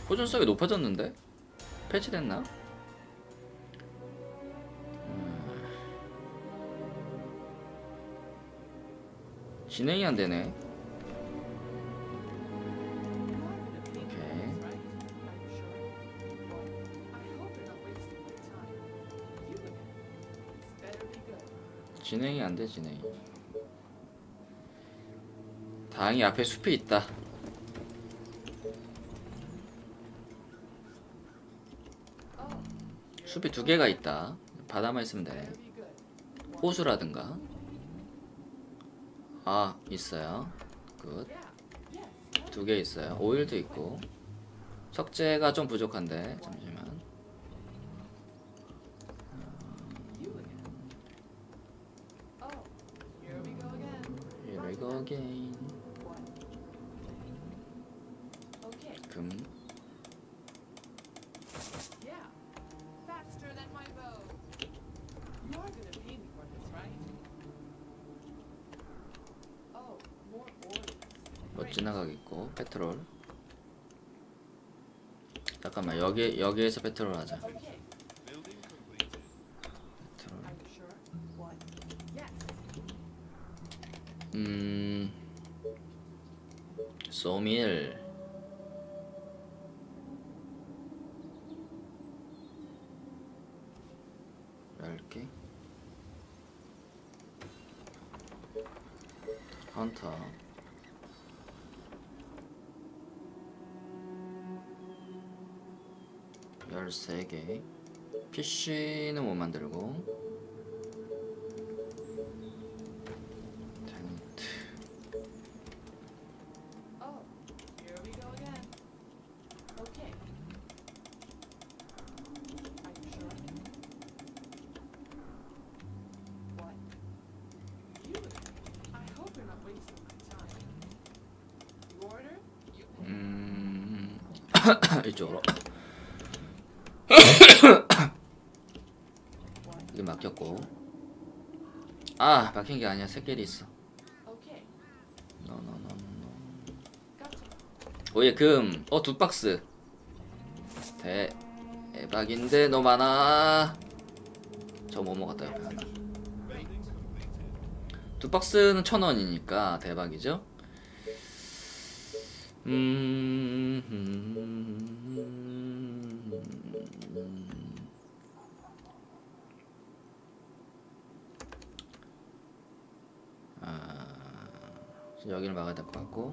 호전성이 높아졌는데? 패치됐나? 진행이 안 되네. 오케이. 진행이 안 돼, 진행이. 다행히 앞에 숲이 있다. 숲이 2개가 있다. 바다만 있으면 되네. 호수라든가. 아, 있어요. 굿. 2개 있어요. 오일도 있고. 석재가 좀 부족한데 잠시만. Here we go again. 금. 멋진 나가겠고. 페트롤. 잠깐만, 여기에서 페트롤 하자. 페트롤. 소밀. 얇게. 헌터. 열세 개. PC는 못 만들고. 텐트. 이쪽으로. 이게 막혔고. 아, 막힌 게 아니야. 새끼리 있어. 노노노노. 오예, 금. 2박스. 대박인데 너무 많아. 저 뭐 먹었다. 옆에 하나. 2박스는 1,000원이니까 대박이죠. 여기를 막아야 될 것 같고.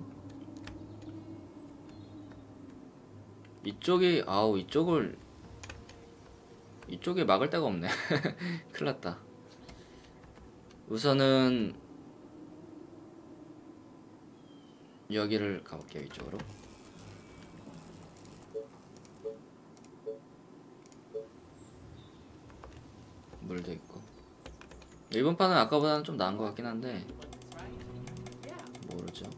이쪽이, 아우, 이쪽에 막을 데가 없네. 큰일났다. 우선은 여기를 가볼게요. 이쪽으로. 물도 있고. 이번 판은 아까보다는 좀 나은 것 같긴 한데 모르죠.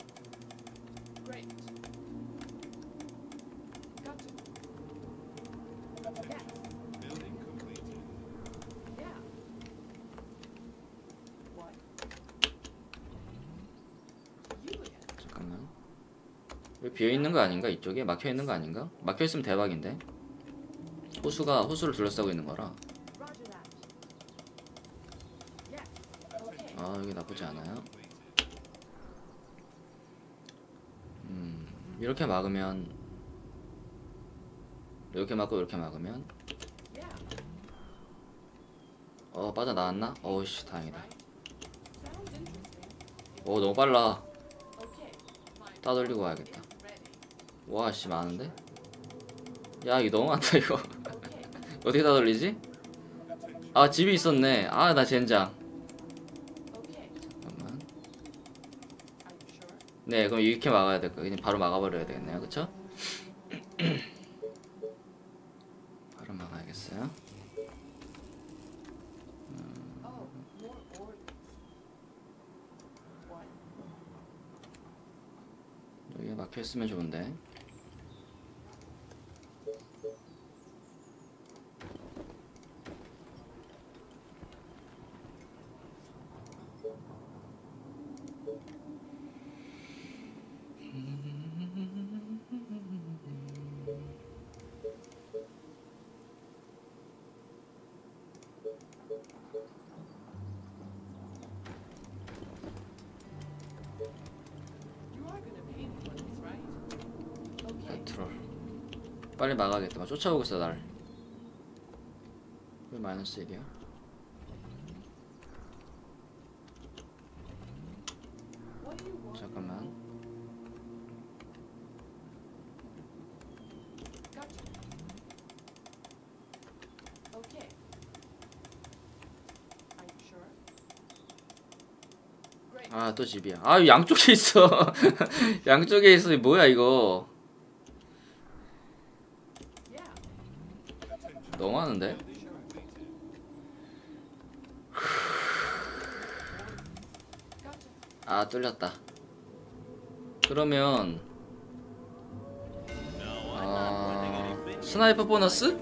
잠깐만. 왜 비어있는 거 아닌가? 이쪽에 막혀있는 거 아닌가? 막혀있으면 대박인데. 호수를 둘러싸고 있는 거라. 아, 여기 나쁘지 않아요. 이렇게 막으면, 이렇게 막고 이렇게 막으면, 빠져나왔나? 어우씨, 다행이다. 너무 빨라. 따돌리고 와야겠다. 와씨, 많은데? 야, 이거 너무 많다 이거. 어떻게 따돌리지? 아, 집이 있었네. 아, 나 젠장. 잠깐만. 네, 그럼 이렇게 막아야 될 거야. 그냥 바로 막아버려야 되겠네요. 그쵸? 바로 막아야겠어요. 여기에 막혀있으면 좋은데. 빨리 막아야겠다. 막 쫓아오고 있어 날. 왜 마이너스 1이야? 잠깐만. 아, 또 집이야. 아, 양쪽에 있어. 양쪽에 있어. 뭐야 이거? 너무하는데? 아, 뚫렸다. 그러면 스나이퍼 보너스?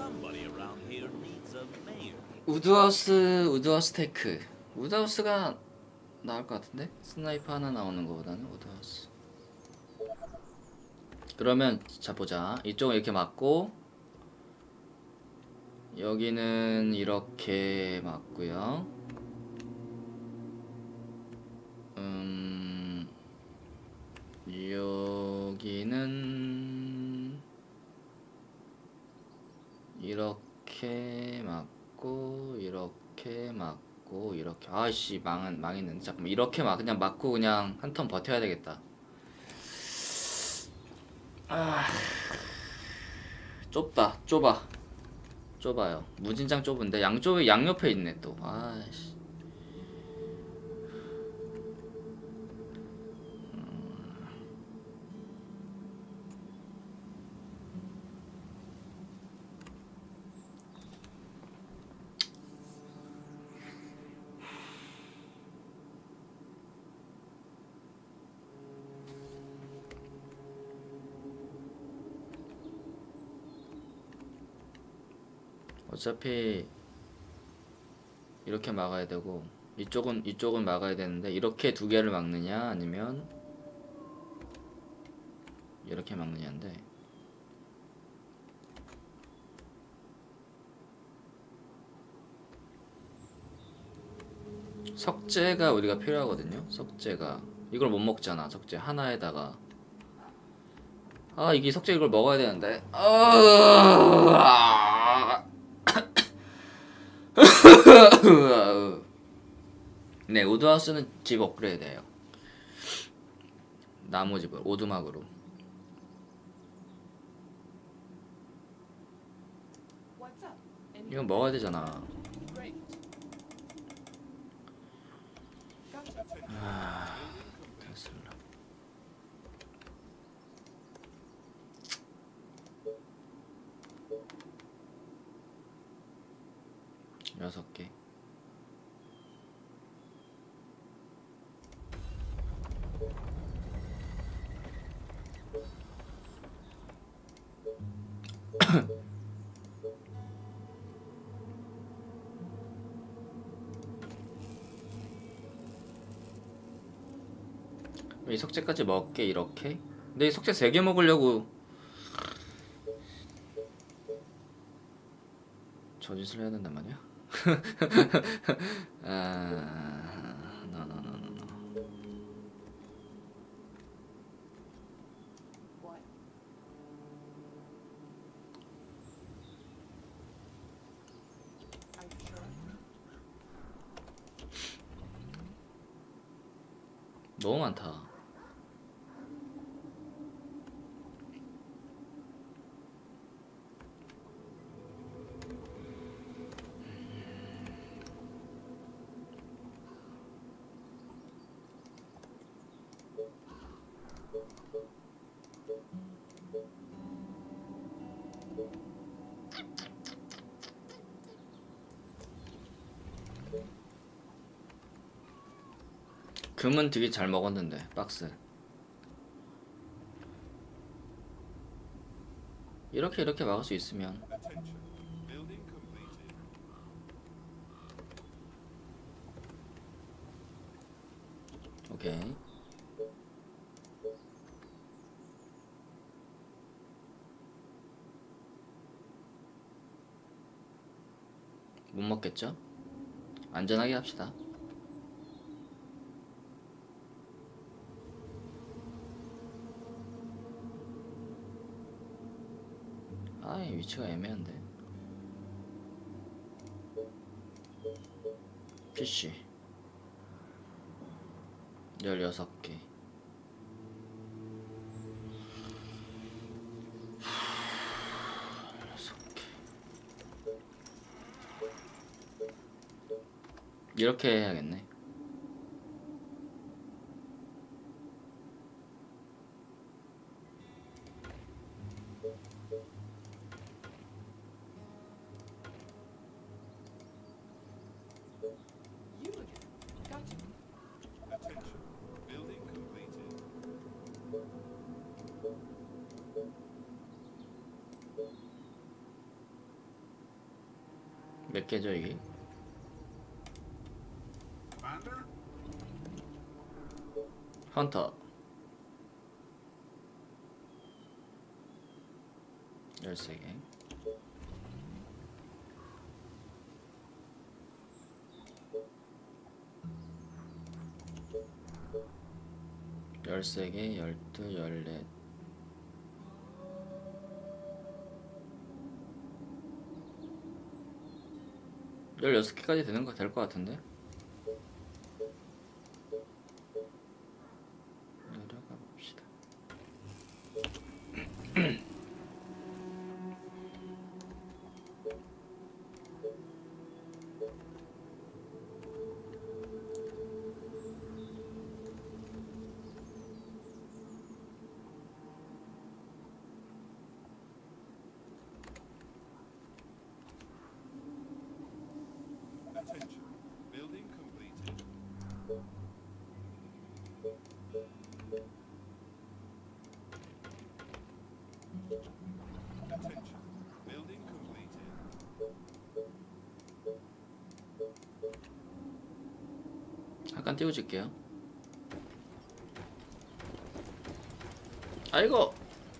우드하우스 테크. 우드하우스가 나을 것 같은데? 스나이퍼 하나 나오는 거보다는 우드하우스. 그러면 자 보자. 이쪽은 이렇게 맞고 여기는 이렇게 맞고요. 여기는 이렇게 맞고 이렇게 맞고 이렇게. 아이씨, 망했는데. 잠깐만, 이렇게 그냥 맞고 그냥 한 턴 버텨야 되겠다. 좁아요. 무진장 좁은데 양옆에 있네 또. 아이씨. 어차피 이렇게 막아야 되고 이쪽은 막아야 되는데, 이렇게 두 개를 막느냐 아니면 이렇게 막느냐인데, 석재가 우리가 필요하거든요. 석재가 이걸 못 먹잖아. 석재 하나에다가. 아, 이게 석재 이걸 먹어야 되는데. 네, 우드하우스는 집 업그레이드 해요. 나무집을 오두막으로. 이건 먹어야 되잖아. 테슬라. 6개. 이 석재까지 먹게 이렇게. 근데 이 석재 3개 먹으려고 저짓을 해야 된단 말이야? no. 너무 많다. 금은 되게 잘 먹었는데 박스. 이렇게 막을 수 있으면. 오케이. 못 먹겠죠? 안전하게 합시다. 상당히 위치가 애매한데. PC 16개. 이렇게 해야겠네. 몇 개죠 이게? 헌터 13개. 열세 개, 12, 14. 16개까지 되는 거 될 것 같은데? 내려가 봅시다. 잠깐 띄워줄게요. 아이고.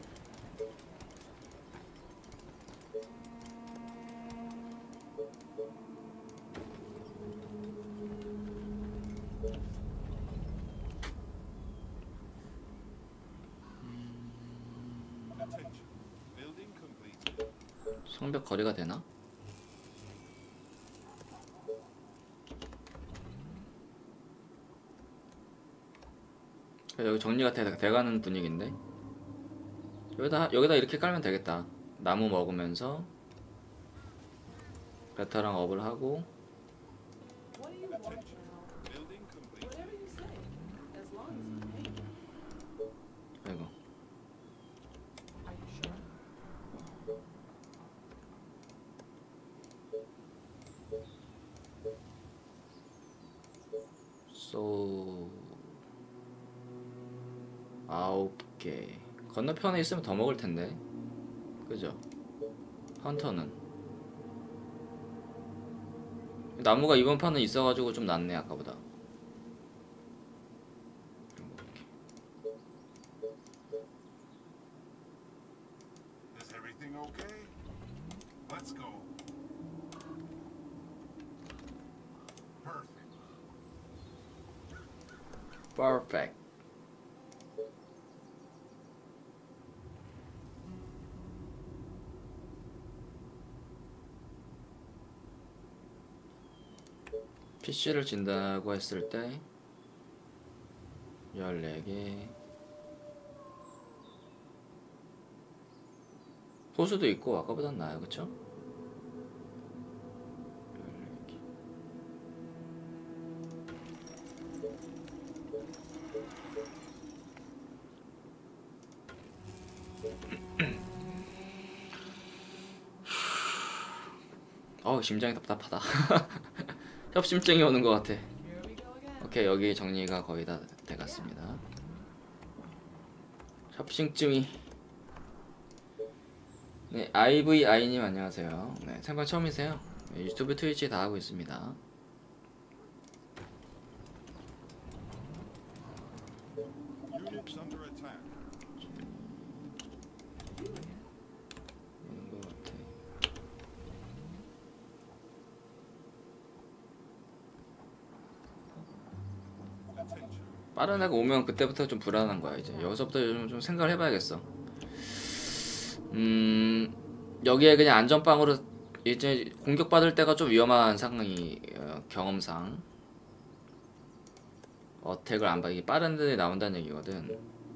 성벽 거리가 되나? 여기 정리가 돼가는 분위기인데 여기다 이렇게 깔면 되겠다. 나무 먹으면서 베타랑 업을 하고. 아이고. 소 9개. 건너편에 있으면 더 먹을 텐데. 그죠? 헌터는 나무가 이번 판은 있어가지고 좀 낫네 아까보다. Is everything okay? Let's go. Perfect. Perfect. PC를 진다고 했을 때 14개. 호수도 있고 아까보단 나아요, 그쵸? 14개. 심장이 답답하다. 협심증이 오는 것 같아. 오케이, 여기 정리가 거의 다 돼갔습니다. 협심증이. 네, IVI님 안녕하세요. 네, 생방 처음이세요? 네, 유튜브, 트위치 다 하고 있습니다. Units under attack. 오는 것 같아. 빠른 애가 오면 그때부터 좀 불안한 거야. 이제 여기서부터 좀 생각을 해봐야겠어. 여기에 그냥 안전빵으로 이제 공격받을 때가 좀 위험한 상황이 경험상 어택을 안 받기 빠른 데 나온다는 얘기거든.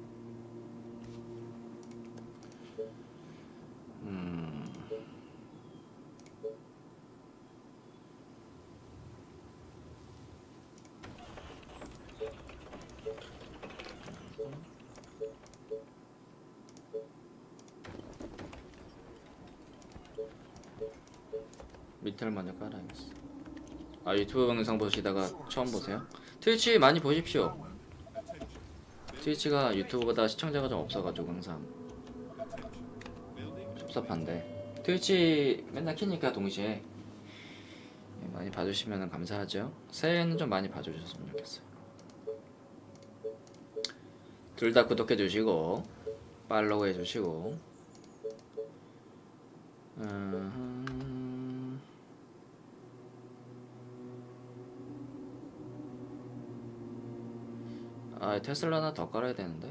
밑을 먼저 깔아야겠어. 아, 유튜브 영상 보시다가 처음 보세요? 트위치 많이 보십시오. 트위치가 유튜브보다 시청자가 좀 없어가지고 항상 섭섭한데 트위치 맨날 키니까 동시에 많이 봐주시면 감사하죠. 새해에는 좀 많이 봐주셨으면 좋겠어요. 둘 다 구독해주시고 팔로우 해주시고 아, 테슬라 하나 더 깔아야 되는데.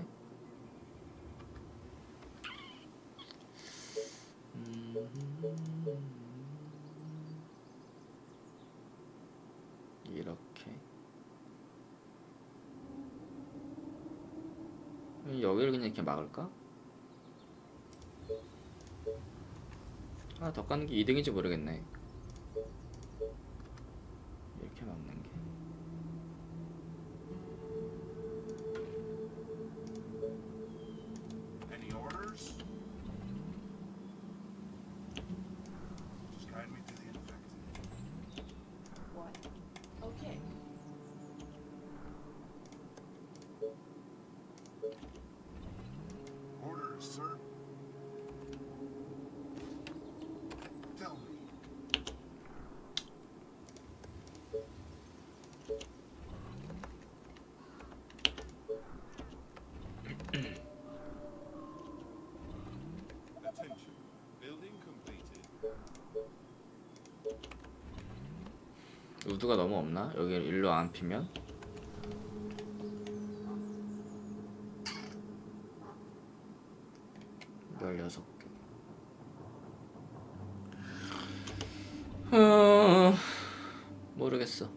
이렇게 여기를 그냥 이렇게 막을까? 하나 더 까는 게 2등인지 모르겠네. 이렇게 막는 게. Any orders? Just guide me to the infected. What? Okay. Orders, sir. Tell me. Attention. Building completed. 우드가 너무 없나? 여기 일로 안 피면? 열여섯 개. 모르겠어.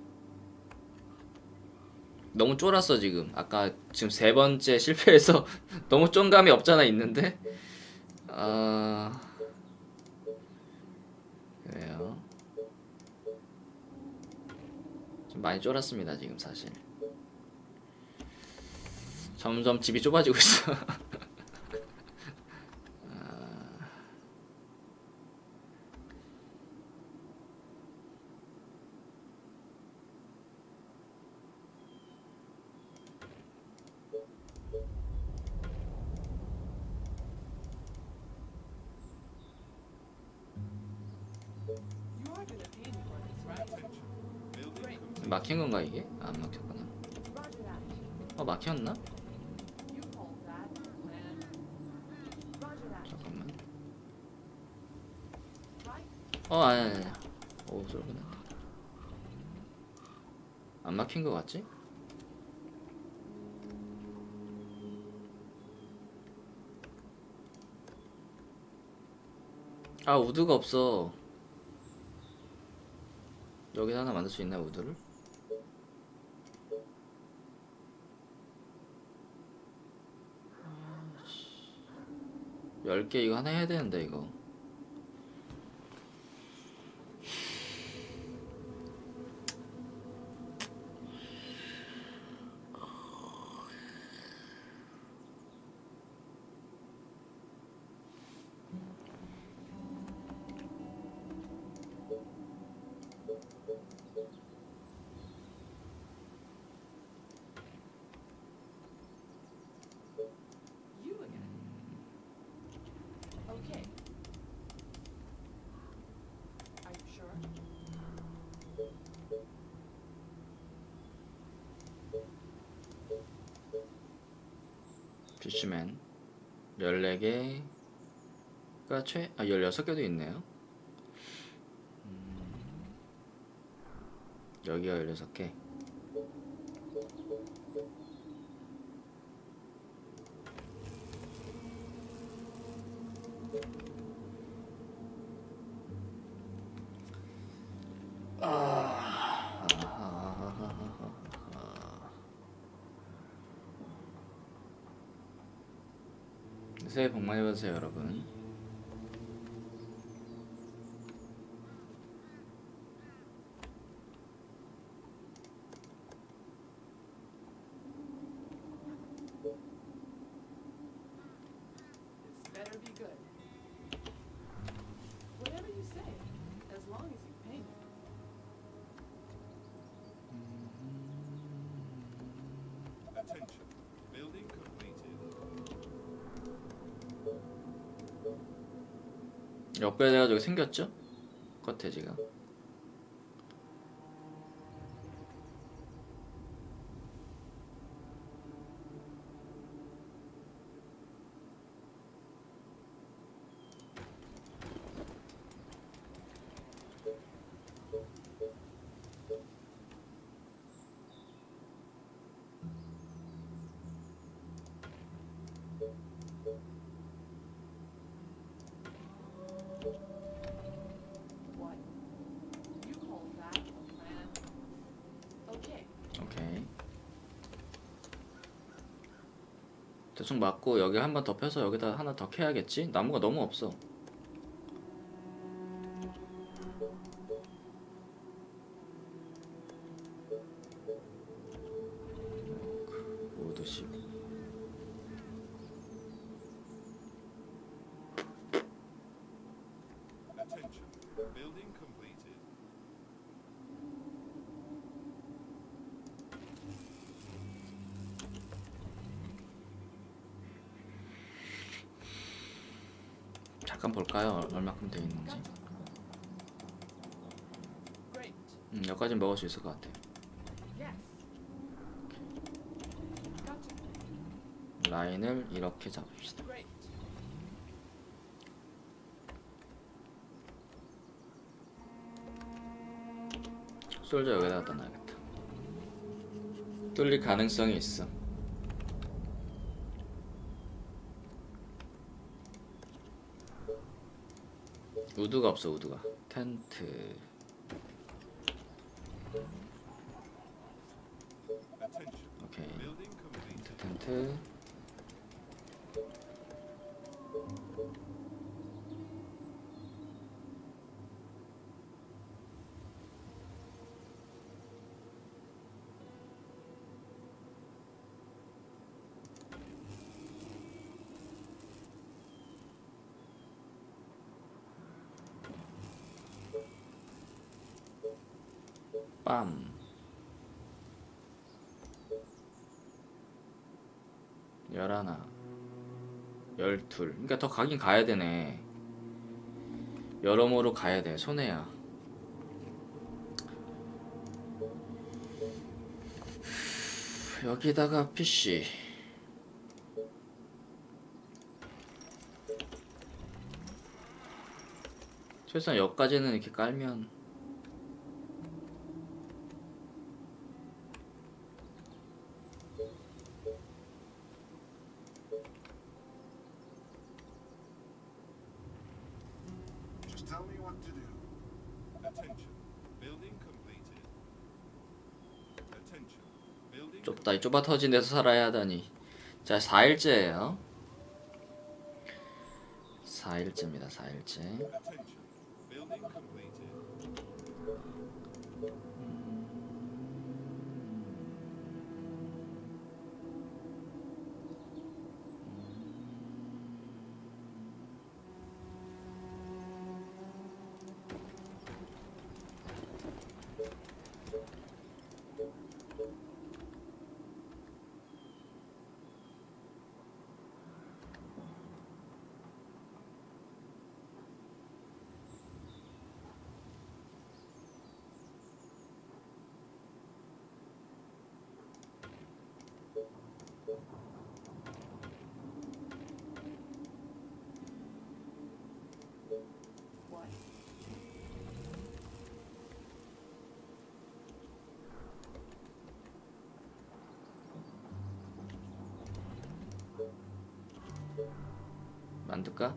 너무 쫄았어 지금. 아까 지금 세 번째 실패해서 너무 쫀감이 없잖아 있는데. 아, 그래요. 좀 많이 쫄았습니다 지금 사실. 점점 집이 좁아지고 있어. You are gonna pay me for this, right? Attention. Building complete. 막힌 건가 이게? 안 막혔구나. Roger that. 막혔나? You hold that. And Roger that. 잠깐만. Right? 아니. 오, 쏠구나. 안 막힌 거 같지? 아, 우드가 없어. 여기다 하나 만들 수 있나, 우드를? 10개 이거 하나 해야 되는데 이거. You again. Okay. Are you sure? 피쉬맨 14개가 16개도 있네요. 여기가 16개. 새해 복 많이 받으세요, 여러분. This better be good. Whatever you say, as long as you pay me. Attention. Building completed. 업그레이드해가지고 생겼죠? 커테지가. What? You call that a plan? Okay. 오케이. 대충 맞고 여기 한 번 더 펴서 여기다 하나 더 캐야겠지? 나무가 너무 없어. 우드 10. Attention. Building completed. 잠깐 볼까요? 얼마큼 돼 있는지. Gotcha. Great. 여기까지는 먹을 수 있을 것 같아. Yes. Gotcha. 라인을 이렇게 잡읍시다. Great. 솔저 여기다가 떠나야겠다. 뚫릴 가능성이 있어. 우드가 없어, 우드가. 텐트. Attention. 오케이. Building completed. 텐트. 빰. 11, 12. 그러니까 더 가긴 가야 되네. 여러모로 가야 돼. 손해야. 여기다가 PC. 최소한 여기까지는 이렇게 깔면 Just tell me what to do. Attention. Building completed. Attention. Building 좁다. 이 좁아 터진 데서 살아야 하다니. 자, 4일째예요. 4일째입니다. 4일째. Attention. Building completed. What? 만들까?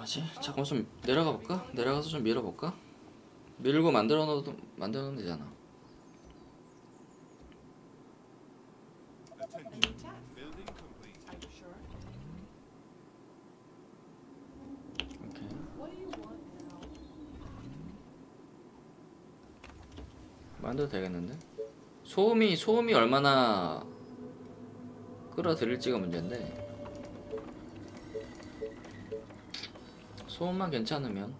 하지? 잠깐만 좀 내려가 볼까? 내려가서 좀 밀어볼까? 밀고 만들어 놓으면 되잖아. Attention. A new task. Building completed. Are you sure? 오케이. What do you want now? 만들어도 되겠는데? 소음이 얼마나 끌어들일지가 문제인데, 소음만 괜찮으면.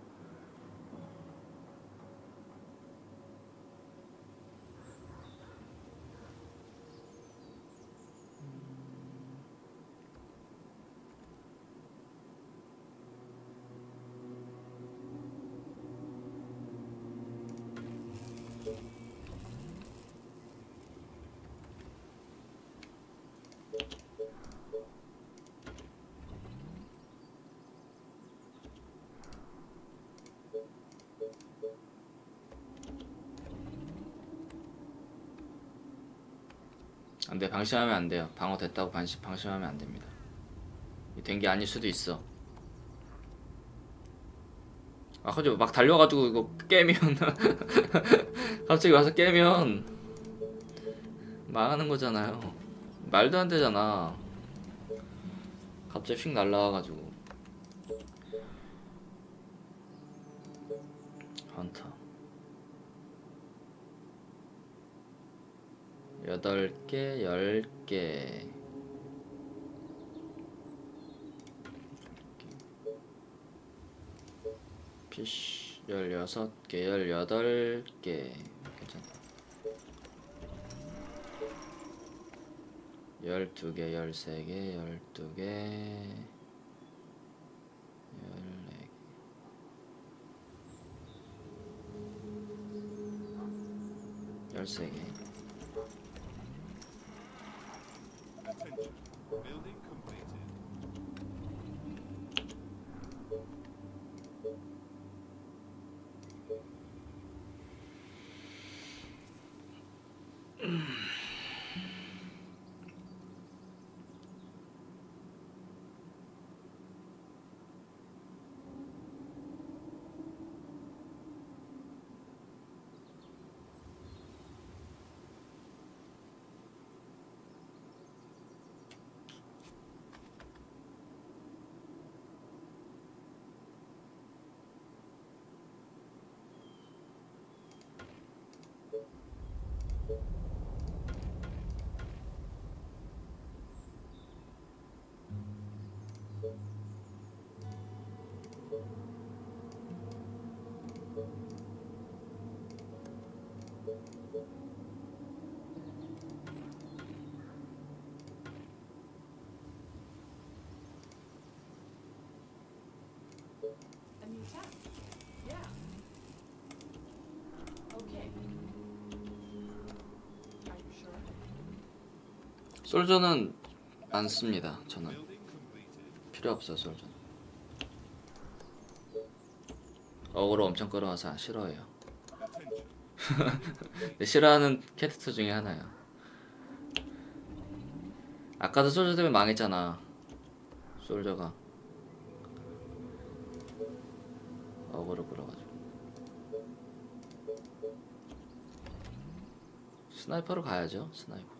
안돼, 방심하면 안 돼요. 방어 됐다고 방심하면 안 됩니다. 된 게 아닐 수도 있어. 아, 갑자기 막 달려가지고 이거 깨면 갑자기 와서 깨면 망하는 거잖아요. 말도 안 되잖아. 갑자기 휙 날라와가지고. 헌터 8개, 10개. 피쉬 16개, 18개. 괜찮다. 12개, 13개, 12개, 14개, 13개. Attention. Building completed. A new task. Yeah. Okay. Are you sure? 솔저는 안 씁니다. 저는 Building completed. 필요 없어요. 솔저는 어그로 엄청 끌어와서 싫어해요. Attention. 근데 싫어하는 캐릭터 중에 하나야. 아까도 솔저 때문에 망했잖아. 솔저가 어그로 끌어가지고. 스나이퍼로 가야죠. 스나이퍼.